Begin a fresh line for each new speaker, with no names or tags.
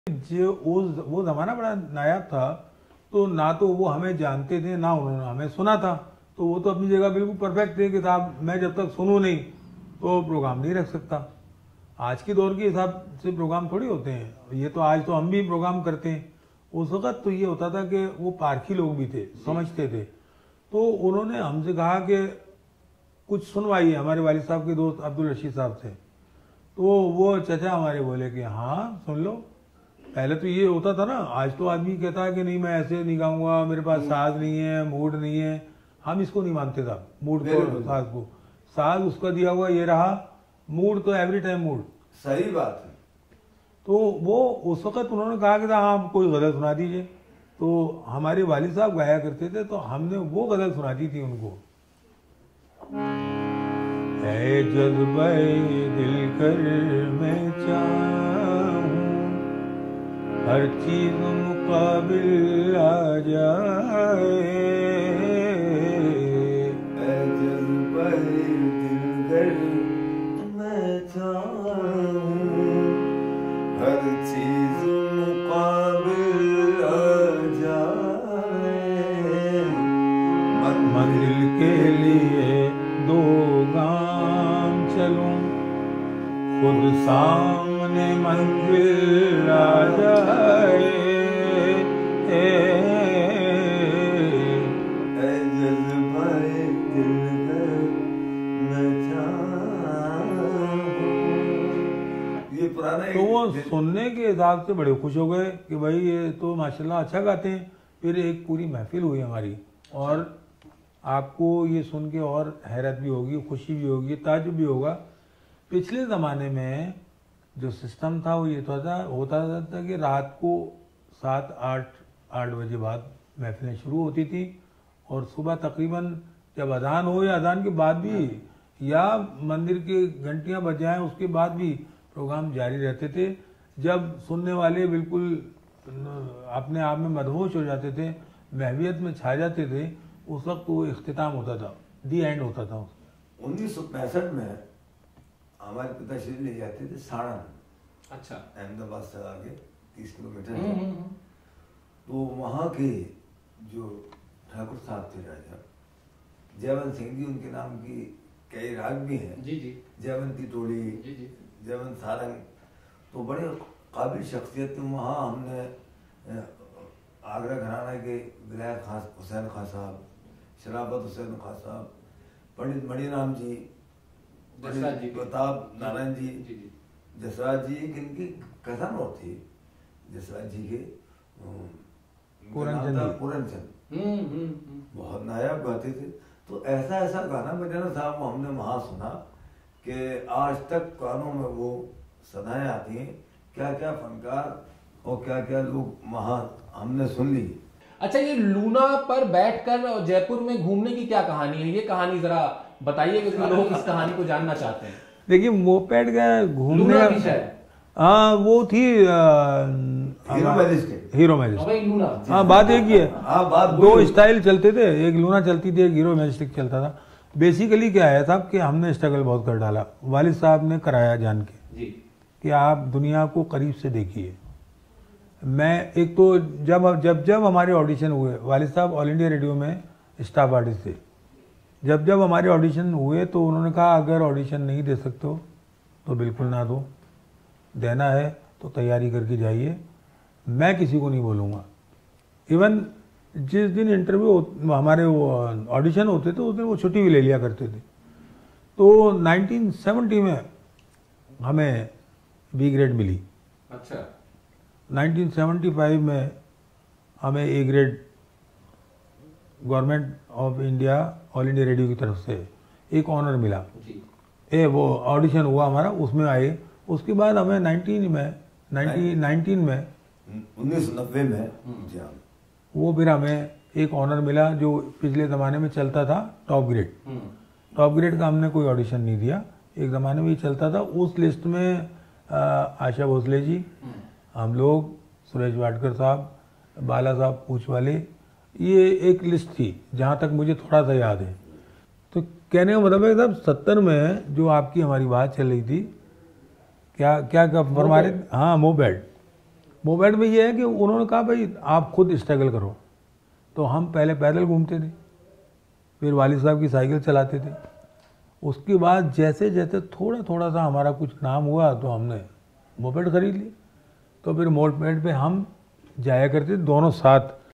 जो वो ज़माना बड़ा नायाब था, तो ना तो वो हमें जानते थे ना उन्होंने हमें सुना था, तो वो तो अपनी जगह बिल्कुल परफेक्ट थे कि साहब मैं जब तक सुनूं नहीं तो प्रोग्राम नहीं रख सकता। आज के दौर के हिसाब से प्रोग्राम थोड़ी होते हैं, ये तो आज तो हम भी प्रोग्राम करते हैं। उस वक्त तो ये होता था कि वो पारखी लोग भी थे, समझते थे, तो उन्होंने हमसे कहा कि कुछ सुनवाइए। हमारे वालिद साहब के दोस्त अब्दुल रशीद साहब थे, तो वो चचा हमारे बोले कि हाँ सुन लो। पहले तो ये होता था ना, आज तो आदमी कहता है कि नहीं मैं ऐसे नहीं गाऊंगा, मेरे पास साज नहीं है, मूड नहीं है। हम इसको नहीं मानते था, मूड को साज को। साज उसका दिया हुआ ये रहा, मूड तो एवरी टाइम मूड।
सही बात है।
तो वो उस वक्त उन्होंने कहा कि हाँ कोई गज़ल सुना दीजिए, तो हमारे वालिद साहब गाया करते थे, तो हमने वो गज़ल सुना दी थी उनको। ऐ जज़्बे दिल कर मैं चाहूं हर चीज मुकाबिल आ जाए,
ऐ जज़्बे दिल कर मैं चाहूं हर चीज मुकाबिल आ जाए,
मंजिल के लिए दो गाम चलूं खुद सामने मंजिल आ जाए,
ऐ जज़्बे दिल कर मैं चाहूं। ये पुराना
तो वो सुनने के हिसाब से बड़े खुश हो गए कि भाई ये तो माशाल्लाह अच्छा गाते हैं। फिर एक पूरी महफिल हुई हमारी, और आपको ये सुन के और हैरत भी होगी, खुशी भी होगी, ताज्जुब भी होगा। पिछले ज़माने में जो सिस्टम था वो ये होता था कि रात को 7-8 बजे बाद महफिलें शुरू होती थी, और सुबह तकरीबन जब अजान हो या अजान के बाद भी, या मंदिर की घंटियां बज जाएं उसके बाद भी प्रोग्राम जारी रहते थे। जब सुनने वाले बिल्कुल अपने आप में मदहोश हो जाते थे, महवियत में छा जाते थे, उस वक्त वो इख्तिताम होता था, दी एंड होता था।
1965 में हमारे पिताश्री ले जाते थे साड़न,
अच्छा,
अहमदाबाद से आगे 30 किलोमीटर है। तो वहाँ के जो ठाकुर साहब थे राजा जयवंत सिंह जी, उनके नाम की कई राग भी हैं,
जी जी,
जयवंती टोली,
जी जी,
जयवंत सारंग, तो बड़े काबिल शख्सियत थे। वहाँ हमने आगरा घराना के विलायत खां हुसैन खां साहब, शराफत हुसैन खां साहब, पंडित मणिराम जी, पंडित प्रताप नारायण जी, जसराज जी, इनकी कथन और थी जसराज जी के पूरनचंद, बहुत नायाब गाते थे। तो ऐसा ऐसा गाना बजाना साहब वो हमने वहाँ सुना कि आज तक कानों में वो सदाएं आती हैं। क्या क्या फनकार और क्या क्या लोग वहाँ हमने सुन ली।
अच्छा, ये लूना पर बैठकर और जयपुर में घूमने की क्या कहानी है? ये कहानी जरा बताइए, क्योंकि लोग इस कहानी को जानना चाहते हैं।
देखिए मोपेड का घूमने, हाँ वो थी हीरो मैजिस्टिक। हाँ बात एक ही है, दो स्टाइल चलते थे, एक लूना चलती थी, एक हीरो मैजिस्टिक चलता था। बेसिकली क्या है साहब कि हमने स्ट्रगल बहुत कर डाला, वालिद साहब ने कराया जान के कि आप दुनिया को करीब से देखिए। मैं एक तो जब हमारे ऑडिशन हुए, वालिद साहब ऑल इंडिया रेडियो में स्टाफ आर्टिस्ट थे, जब हमारे ऑडिशन हुए तो उन्होंने कहा अगर ऑडिशन नहीं दे सकते हो तो बिल्कुल ना दो, देना है तो तैयारी करके जाइए, मैं किसी को नहीं बोलूँगा। इवन जिस दिन इंटरव्यू हमारे वो ऑडिशन होते थे उस दिन वो छुट्टी भी ले लिया करते थे। तो 1970 में हमें बी ग्रेड मिली।
अच्छा,
1975 में हमें A grade government of India All India Radio की तरफ से एक ऑनर मिला जी। वो ऑडिशन हुआ हमारा, उसमें आए। उसके बाद हमें 1990 में
1990 में
वो फिर हमें एक ऑनर मिला जो पिछले ज़माने में चलता था, टॉप ग्रेड। टॉप ग्रेड का हमने कोई ऑडिशन नहीं दिया, एक ज़माने में ही चलता था। उस लिस्ट में आशा भोसले जी, हम लोग, सुरेश वाडकर साहब, बाला साहब पूछ वाले, ये एक लिस्ट थी जहाँ तक मुझे थोड़ा सा याद है। तो कहने का मतलब है साहब 70 में जो आपकी हमारी बात चल रही थी, क्या क्या फरमा रहे थे? हाँ मोपेड। मोपेड में ये है कि उन्होंने कहा भाई आप खुद स्ट्रगल करो। तो हम पहले पैदल घूमते थे, फिर वालिद साहब की साइकिल चलाते थे। उसके बाद जैसे जैसे थोड़ा थोड़ा सा हमारा कुछ नाम हुआ तो हमने मोपेड खरीद लिया। तो फिर मोपेड पे हम जाया करते दोनों साथ।